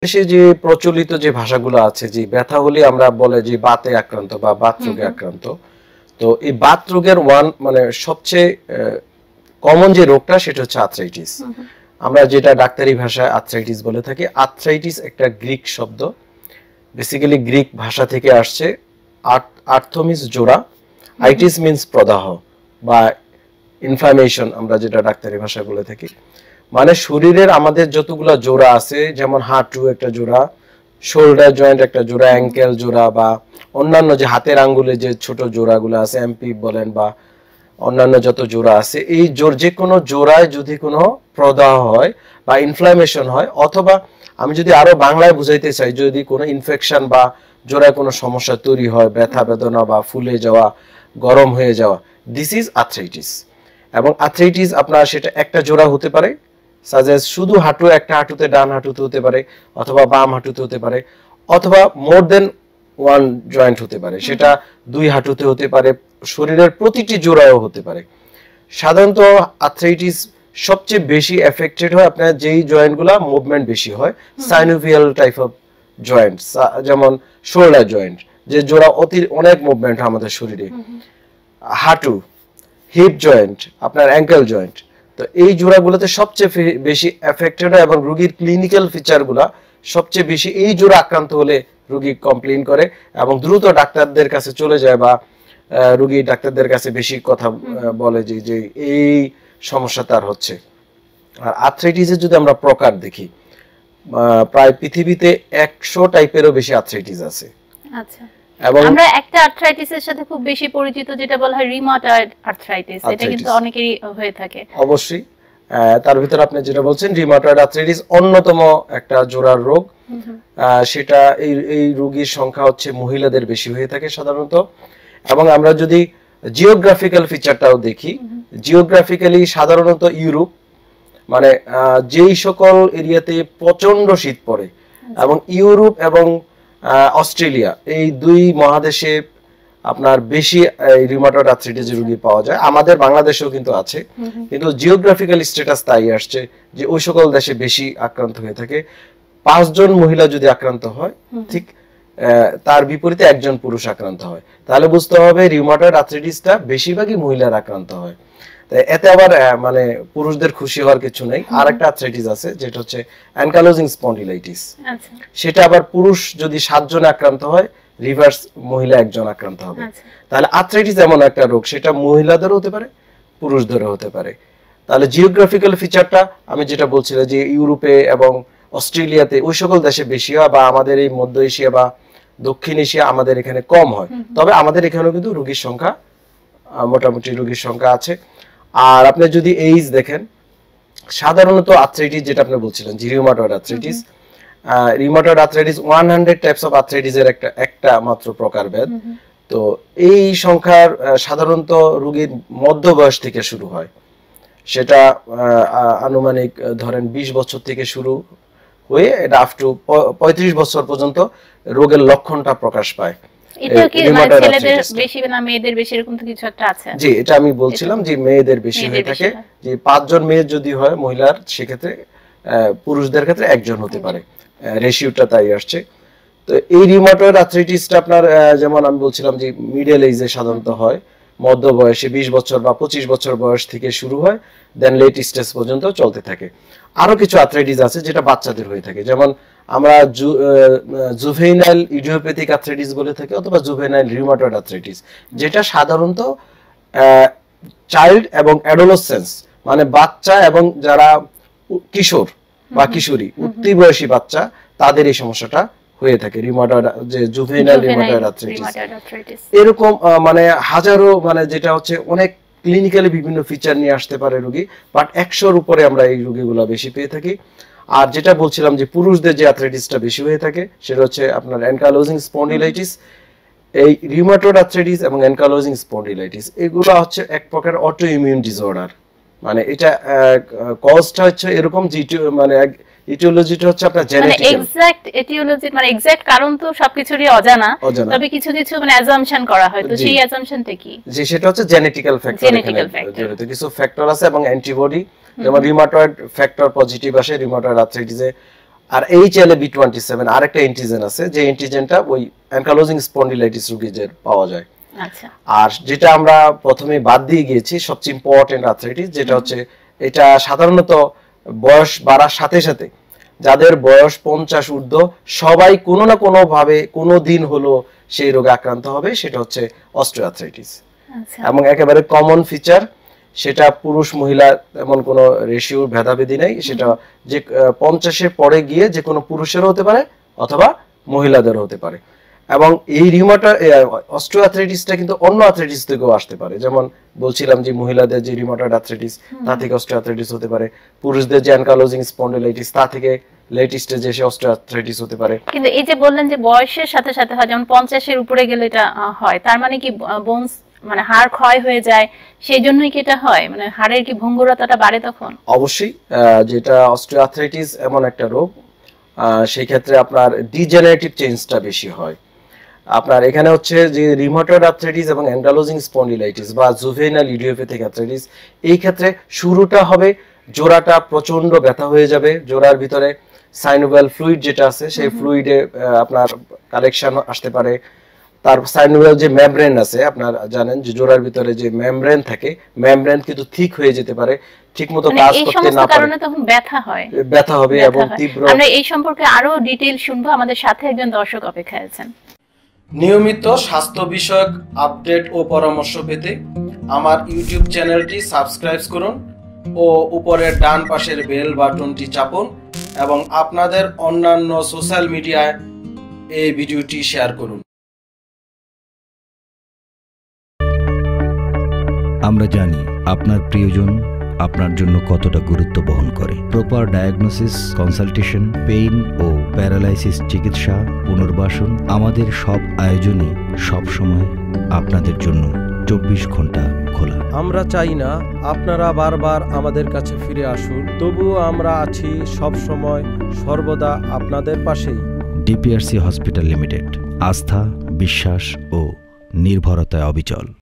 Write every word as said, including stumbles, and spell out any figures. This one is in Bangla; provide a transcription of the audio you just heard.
দেশে যে প্রচলিত যে ভাষাগুলো আছে, যে ব্যথা হলে আমরা বলে যে বাতে আক্রান্ত বা বাত রোগে আক্রান্ত। তো এই বাত রোগের ওয়ান মানে সবচেয়ে কমন যে রোগটা সেটা হচ্ছে আর্থ্রাইটিস। আমরা যেটা ডাক্তারি ভাষায় আর্থ্রাইটিস বলে থাকি। আর্থ্রাইটিস একটা গ্রিক শব্দ, বেসিক্যালি গ্রিক ভাষা থেকে আসছে। আর্থ মিন্স জোড়া, আইটিস মিন্স প্রদাহ বা ইনফ্লামেশন, আমরা যেটা ডাক্তারি ভাষায় বলে থাকি। মানে শরীরের আমাদের যতগুলা জোড়া আছে, যেমন হাঁটু একটা জোড়া, শোল্ডার জয়েন্ট একটা জোড়া, অ্যাঙ্কেল জোড়া বা অন্যান্য যে হাতের আঙ্গুলে যে ছোট জোড়াগুলো আছে, এমপি বলেন বা অন্যান্য যত জোড়া আছে, এই জোর যে কোনো জোড়ায় যদি কোনো প্রদাহ হয় বা ইনফ্লামেশন হয়, অথবা আমি যদি আরো বাংলায় বুঝাইতে চাই, যদি কোনো ইনফেকশন বা জোড়ায় কোনো সমস্যা তৈরি হয়, ব্যথা বেদনা বা ফুলে যাওয়া, গরম হয়ে যাওয়া, দিস ইজ আর্থ্রাইটিস। এবং আর্থ্রাইটিস আপনার সেটা একটা জোড়া হতে পারে, সাজেস্ট শুধু হাঁটু, একটা হাঁটুতে, ডান হাঁটুতে হতে পারে, অথবা বাম হাঁটুতে হতে পারে, অথবা মোর দেন ওয়ান জয়েন্ট হতে পারে, সেটা দুই হাঁটুতে হতে পারে, শরীরের প্রতিটি জোড়াও হতে পারে। সাধারণত আর্থ্রাইটিস সবচেয়ে বেশি এফেক্টেড হয় আপনার যেই জয়েন্টগুলো মুভমেন্ট বেশি হয়, সাইনোভিয়াল টাইপ অফ জয়েন্ট, যেমন শোল্ডার জয়েন্ট, যে জোড়া অতি অনেক মুভমেন্ট হয় আমাদের শরীরে, হাঁটু, হিপ জয়েন্ট, আপনার অ্যাঙ্কেল জয়েন্ট। তো এই জোড়াগুলোতে সবচেয়ে বেশি এফেক্টেড হয় এবং রোগীর ক্লিনিক্যাল ফিচারগুলো সবচেয়ে বেশি এই জোড়া আক্রান্ত হলে রোগী কমপ্লেইন করে এবং দ্রুত ডাক্তারদের কাছে চলে যায়, বা রোগী ডাক্তারদের কাছে বেশি কথা বলে যে যে এই সমস্যা তার হচ্ছে। আর আর্থ্রাইটিসের যদি আমরা প্রকার দেখি, প্রায় পৃথিবীতে একশো টাইপেরও বেশি আর্থ্রাইটিস আছে। আচ্ছা, এবং আমরা একটা আর্থ্রাইটিসের সাথে খুব বেশি পরিচিত যেটা বলা হয় রিউমাটয়েড আর্থ্রাইটিস, এটা কিন্তু অনেকেরই হয়ে থাকে। অবশ্যই তার ভিতর আপনি যেটা বলছেন রিউমাটয়েড আর্থ্রাইটিস অন্যতম একটা জোড়ার রোগ। সেটা এই এই রোগীর সংখ্যা হচ্ছে মহিলাদের বেশি হয়ে থাকে সাধারণত। এবং আমরা যদি জিওগ্রাফিক্যাল ফিচারটাও দেখি, জিওগ্রাফিক্যালি সাধারণত ইউরোপ, মানে যেই সকল এরিয়াতে প্রচন্ড শীত পড়ে, এবং ইউরোপ এবং অস্ট্রেলিয়া এই দুই মহাদেশে আপনার বেশি রিউমাটয়েড আর্থ্রাইটিস রোগী পাওয়া যায়। আমাদের বাংলাদেশেও কিন্তু আছে, কিন্তু জিওগ্রাফিক্যাল স্ট্যাটাস তাই আসছে যে ওই সকল দেশে বেশি আক্রান্ত হয়ে থাকে। পাঁচজন মহিলা যদি আক্রান্ত হয়, ঠিক তার বিপরীতে একজন পুরুষ আক্রান্ত হয়, তাহলে বুঝতে হবে রিউমাটয়েড আর্থ্রাইটিসটা বেশিরভাগই মহিলার আক্রান্ত হয়। এতে আবার মানে পুরুষদের খুশি হওয়ার কিছু নেই। আর একটা আর্থ্রাইটিস আছে যেটা হচ্ছে অ্যানকালোজিং স্পন্ডিলাইটিস। সেটা আবার পুরুষ যদি সাতজন আক্রান্ত হয়, রিভার্স মহিলা একজন আক্রান্ত হবে। তাহলে আর্থ্রাইটিস এমন একটা রোগ, সেটা মহিলাদেরও হতে পারে, পুরুষদেরও হতে পারে। তাহলে জিওগ্রাফিক্যাল ফিচারটা আমি যেটা বলছিলাম যে ইউরোপে এবং অস্ট্রেলিয়াতে ওই সকল দেশে বেশি হয়, বা আমাদের এই মধ্য এশিয়া বা দক্ষিণ এশিয়া আমাদের এখানে কম হয়। তবে আমাদের এখানেও কিন্তু রোগীর সংখ্যা মোটামুটি রোগীর সংখ্যা আছে। আর আপনি যদি এইজ দেখেন, সাধারণত আর্থ্রাইটিস যেটা আপনি বলছিলেন যে রিউমাটয়েড আর্থ্রাইটিস, রিউমাটয়েড আর্থ্রাইটিস একশো টাইপস অফ আর্থ্রাইটিস এর একটা একটা মাত্র প্রকারভেদ। তো এই সংখ্যার সাধারণত রোগীর মধ্য বয়স থেকে শুরু হয়, সেটা আনুমানিক ধরেন বিশ বছর থেকে শুরু হয়ে এটা আপ টু পঁয়ত্রিশ বছর পর্যন্ত রোগের লক্ষণটা প্রকাশ পায়। এটা কি ছেলেদের বেশি না মেয়েদের বেশি, এরকম তো কিছু একটা আছে? জি, এটা আমি বলছিলাম যে মেয়েদের বেশি হয়ে থাকে, যে পাঁচজন মেয়ে যদি হয় মহিলার, সেক্ষেত্রে পুরুষদের ক্ষেত্রে একজন হতে পারে, রেশিওটা তাই আসছে। তো এই রিউমাটয়েড আর্থ্রাইটিসটা আপনার যেমন আমি বলছিলাম যে মিডল এজে সাধারণত হয়, মধ্য বয়সে বিশ বছর বা পঁচিশ বছর বয়স থেকে শুরু হয়, দেন লেট স্টেজ পর্যন্ত চলতে থাকে। আরো কিছু আর্থ্রাইটিস আছে যেটা বাচ্চাদের হয়ে থাকে, যেমন আমরা জুভেনাইল ইডিওপ্যাথিক আর্থ্রাইটিস বলে থাকি, অথবা জুভেনাইল রিউমাটয়েড আর্থ্রাইটিস, যেটা সাধারণত চাইল্ড এবং অ্যাডোলেসেন্স, মানে বাচ্চা এবং যারা কিশোর বা কিশোরী, উঠতি বয়সী বাচ্চা, তাদের এই সমস্যাটা হয়ে থাকে, রিউমাটয়েড যে জুভেনাইল রিউমাটয়েড আর্থ্রাইটিস। এরকম মানে হাজারো, মানে যেটা হচ্ছে অনেক ক্লিনিক্যালি বিভিন্ন ফিচার নিয়ে আসতে পারে রোগী, বাট একশোর উপরে আমরা এই রোগীগুলো বেশি পেয়ে থাকি। আর যেটা বলছিলাম যে পুরুষদের যে আর্থ্রাইটিসটা বেশি হয়ে থাকে, সেটা হচ্ছে আপনার অ্যানকালোজিং স্পন্ডিলাইটিস। এই রিউমাটয়েড আর্থ্রাইটিস এবং অ্যানকালোজিং স্পন্ডিলাইটিস এগুলো হচ্ছে এক প্রকার অটো ইমিউন ডিসঅর্ডার। মানে এটা কজটা হচ্ছে এরকম যে মানে ইটিওলজিটা হচ্ছে আপনার জেনেটিক্যাল, মানে এক্সাক্ট ইটিওলজি মানে এক্সাক্ট কারণ তো সবকিছুরই অজানা, তবে কিছু কিছু মানে অ্যাজাম্পশন করা হয়। তো সেই অ্যাজাম্পশনটা কি? যে সেটা হচ্ছে জেনেটিক্যাল ফ্যাক্টর, এখানে কিছু ফ্যাক্টর আছে এবং অ্যান্টিবডি, যেমন রিউমাটয়েড ফ্যাক্টর পজিটিভ আসে রিউমাটয়েড আর্থ্রাইটিসে, আর H L A B twenty seven আরেকটা অ্যান্টিজেন আছে, যে অ্যান্টিজেনটা ওই অ্যানকাইলোজিং স্পন্ডিলাইটিস রোগীদের পাওয়া যায়। আচ্ছা, আর যেটা আমরা প্রথমে বাদ দিয়ে গিয়েছি সবচেয়ে ইম্পর্টেন্ট আর্থ্রাইটিস, যেটা হচ্ছে এটা সাধারণত বয়স বাড়ার সাথে সাথে যাদের বয়স পঞ্চাশ ঊর্ধ্ব সবাই কোনো না কোনো ভাবে কোনো দিন হলো সেই রোগে আক্রান্ত হবে, সেটা হচ্ছে অস্টিওআর্থ্রাইটিস। এবং একেবারে কমন ফিচার, সেটা পুরুষ মহিলা এমন কোনো রেশিওর ভেদাভেদি নেই, সেটা যে পঞ্চাশের পরে গিয়ে যে কোনো পুরুষেরও হতে পারে অথবা মহিলাদেরও হতে পারে। এবং এই রিউমাটা অস্টিওআর্থ্রাইটিসটা কিন্তু অন্য আর্থ্রাইটিস থেকেও আসতে পারে, যেমন বলছিলাম যে মহিলাদের যে রিউমাটয়েড আর্থ্রাইটিস তা থেকে অস্টিওআর্থ্রাইটিস হতে পারে, পুরুষদের যে অ্যানকাইলোজিং স্পন্ডিলাইটিস তা থেকে লেট স্টেজে এসে অস্টিওআর্থ্রাইটিস হতে পারে। কিন্তু এই যে বললেন যে বয়সের সাথে সাথে হয়, যেমন পঞ্চাশের উপরে গেলে এটা হয়, তার মানে কি বোনস মানে হাড় ক্ষয় হয়ে যায়, সেই জন্যই কি এটা হয়, মানে হাড়ের কি ভঙ্গুরতাটা বাড়ে তখন? অবশ্যই, যেটা অস্টিওআর্থ্রাইটিস এমন একটা রোগ, সেই ক্ষেত্রে আপনার ডিজেনারেটিভ চেঞ্জটা বেশি হয়। আপনার এখানে হচ্ছে যে রিউমাটয়েড আর্থ্রাইটিস এবং অ্যানকাইলোজিং স্পন্ডিলাইটিস বা জুভেনাইল ইডিওপ্যাথিক আর্থ্রাইটিস, এই ক্ষেত্রে শুরুটা হবে জোড়াটা প্রচন্ড ব্যথা হয়ে যাবে, জোড়ার ভিতরে সাইনোভিয়াল ফ্লুইড যেটা আছে সেই ফ্লুইডে আপনার কালেকশন আসতে পারে। তার সাইনোভিয়াল যে মেমব্রেন আছে, আপনার জানেন যে জোড়ার ভিতরে যে মেমব্রেন থাকে, মেমব্রেন কিন্তু ঠিক হয়ে যেতে পারে, ঠিকমতো কাজ করতে না পারে, কারণে তখন ব্যথা হয়, ব্যথা হবে এবং তীব্র। আমরা এই সম্পর্কে আরো ডিটেইল শুনবো, আমাদের সাথে একজন দর্শক অপেক্ষায় আছেন। নিয়মিত স্বাস্থ্য বিষয়ক আপডেট ও পরামর্শ পেতে আমার ইউটিউব চ্যানেলটি সাবস্ক্রাইব করুন ও উপরের ডান পাশের বেল বাটনটি চাপুন এবং আপনাদের অন্যান্য সোশ্যাল মিডিয়ায় এই ভিডিওটি শেয়ার করুন। আমরা জানি আপনার প্রিয়জন আপনার জন্য কতটা গুরুত্ব বহন করে। প্রপার ডায়াগনোসিস, কনসালটেশন, পেইন ও প্যারালাইসিস চিকিৎসা, পুনর্বাসন, আমাদের সব আয়োজনই সব সময় আপনাদের জন্য চব্বিশ ঘন্টা খোলা। আমরা চাই না আপনারা বারবার আমাদের কাছে ফিরে আসুন, তবুও আমরা আছি সব সময় সর্বদা আপনাদের পাশেই। ডিপিআরসি হসপিটাল লিমিটেড, আস্থা, বিশ্বাস ও নির্ভরতায় অবিচল।